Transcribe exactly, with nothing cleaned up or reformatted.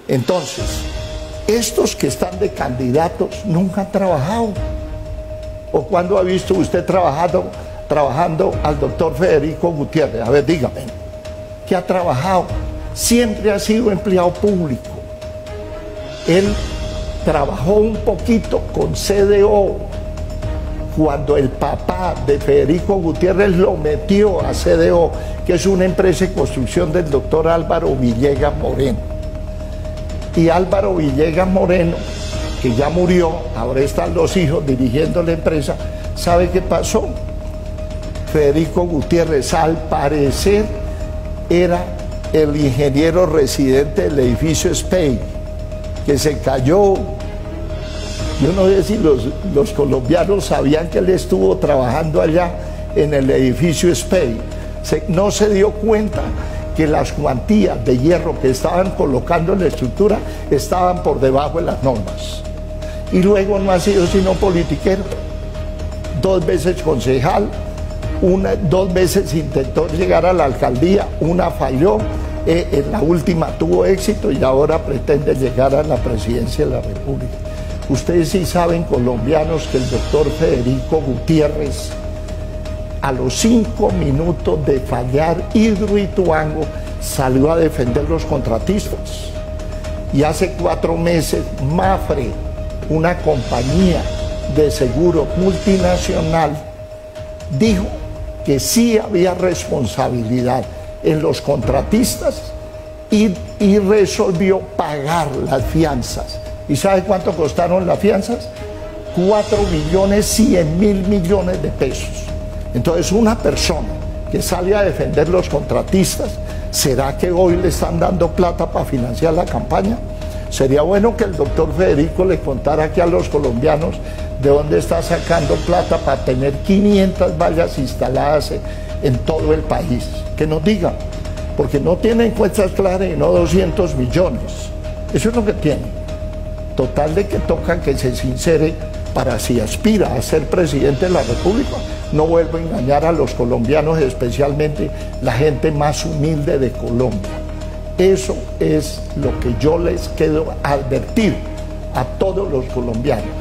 Entonces, estos que están de candidatos nunca han trabajado. ¿O cuándo ha visto usted trabajando, trabajando al doctor Federico Gutiérrez? A ver, dígame, ¿qué ha trabajado? Siempre ha sido empleado público. Él trabajó un poquito con C D O cuando el papá de Federico Gutiérrez lo metió a C D O, que es una empresa de construcción del doctor Álvaro Villegas Moreno. Y Álvaro Villegas Moreno, que ya murió, ahora están los hijos dirigiendo la empresa, ¿sabe qué pasó? Federico Gutiérrez, al parecer, era el ingeniero residente del edificio Spain, que se cayó. Yo no sé si los, los colombianos sabían que él estuvo trabajando allá en el edificio Spain. Se, no se dio cuenta que las cuantías de hierro que estaban colocando en la estructura estaban por debajo de las normas. Y luego no ha sido sino politiquero. Dos veces concejal, una, dos veces intentó llegar a la alcaldía, una falló, eh, en la última tuvo éxito y ahora pretende llegar a la presidencia de la República. Ustedes sí saben, colombianos, que el doctor Federico Gutiérrez, a los cinco minutos de fallar Hidroituango, salió a defender los contratistas. Y hace cuatro meses, Mapfre, una compañía de seguro multinacional, dijo que sí había responsabilidad en los contratistas y, y resolvió pagar las fianzas. ¿Y sabe cuánto costaron las fianzas? cuatro millones cien mil millones de pesos. Entonces, una persona que sale a defender los contratistas, ¿será que hoy le están dando plata para financiar la campaña? Sería bueno que el doctor Federico le contara aquí a los colombianos de dónde está sacando plata para tener quinientas vallas instaladas en todo el país. Que nos diga, porque no tiene encuestas claras y no doscientos millones. Eso es lo que tiene. Total de que toca que se sincere para, si aspira a ser presidente de la República, no vuelva a engañar a los colombianos, especialmente la gente más humilde de Colombia. Eso es lo que yo les quiero advertir a todos los colombianos.